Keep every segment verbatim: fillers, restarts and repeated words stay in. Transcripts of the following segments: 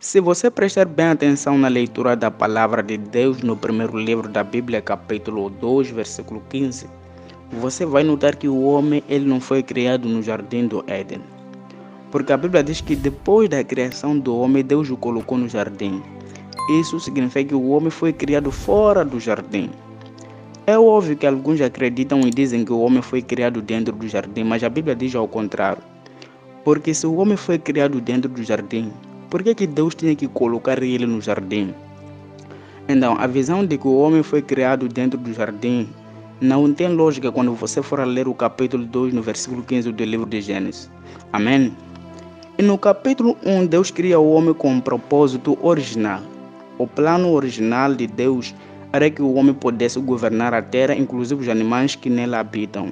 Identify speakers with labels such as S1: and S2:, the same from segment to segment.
S1: Se você prestar bem atenção na leitura da palavra de Deus no primeiro livro da Bíblia, capítulo dois, versículo quinze, você vai notar que o homem ele não foi criado no jardim do Éden. Porque a Bíblia diz que depois da criação do homem, Deus o colocou no jardim. Isso significa que o homem foi criado fora do jardim. É óbvio que alguns acreditam e dizem que o homem foi criado dentro do jardim, mas a Bíblia diz ao contrário. Porque se o homem foi criado dentro do jardim, por que, que Deus tinha que colocar ele no jardim? Então, a visão de que o homem foi criado dentro do jardim não tem lógica quando você for a ler o capítulo dois, no versículo quinze do livro de Gênesis. Amém? E no capítulo um, Deus cria o homem com um propósito original. O plano original de Deus era que o homem pudesse governar a terra, inclusive os animais que nela habitam.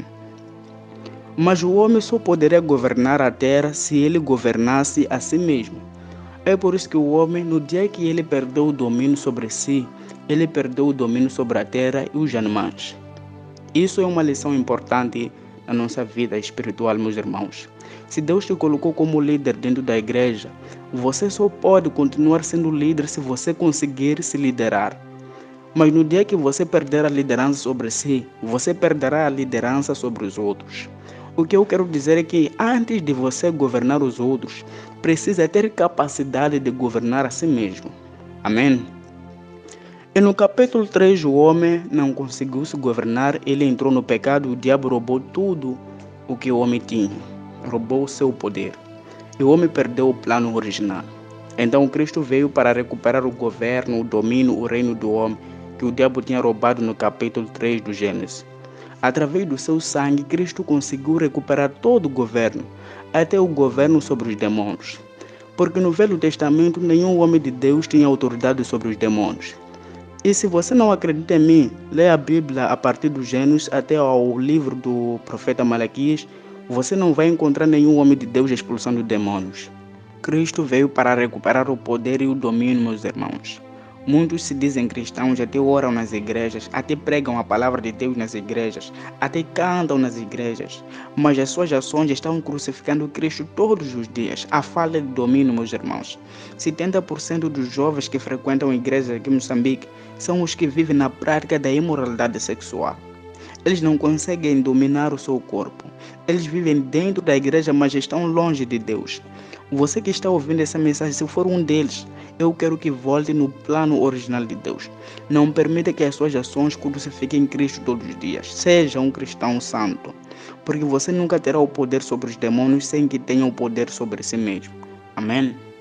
S1: Mas o homem só poderia governar a terra se ele governasse a si mesmo. É por isso que o homem, no dia que ele perdeu o domínio sobre si, ele perdeu o domínio sobre a terra e os animais. Isso é uma lição importante na nossa vida espiritual, meus irmãos. Se Deus te colocou como líder dentro da igreja, você só pode continuar sendo líder se você conseguir se liderar. Mas no dia que você perder a liderança sobre si, você perderá a liderança sobre os outros. O que eu quero dizer é que antes de você governar os outros, precisa ter capacidade de governar a si mesmo. Amém? E no capítulo três, o homem não conseguiu se governar, ele entrou no pecado, o diabo roubou tudo o que o homem tinha, roubou o seu poder. E o homem perdeu o plano original. Então Cristo veio para recuperar o governo, o domínio, o reino do homem, que o diabo tinha roubado no capítulo três do Gênesis. Através do seu sangue, Cristo conseguiu recuperar todo o governo, até o governo sobre os demônios. Porque no Velho Testamento, nenhum homem de Deus tinha autoridade sobre os demônios. E se você não acredita em mim, leia a Bíblia a partir do Gênesis até ao livro do profeta Malaquias, você não vai encontrar nenhum homem de Deus expulsando demônios. Cristo veio para recuperar o poder e o domínio, meus irmãos. Muitos se dizem cristãos, até oram nas igrejas, até pregam a palavra de Deus nas igrejas, até cantam nas igrejas, mas as suas ações estão crucificando Cristo todos os dias. A falta de domínio, meus irmãos. setenta por cento dos jovens que frequentam igrejas aqui em Moçambique são os que vivem na prática da imoralidade sexual. Eles não conseguem dominar o seu corpo. Eles vivem dentro da igreja, mas estão longe de Deus. Você que está ouvindo essa mensagem, se for um deles, eu quero que volte no plano original de Deus. Não permita que as suas ações crucifiquem Cristo todos os dias. Seja um cristão santo, porque você nunca terá o poder sobre os demônios sem que tenha o poder sobre si mesmo. Amém?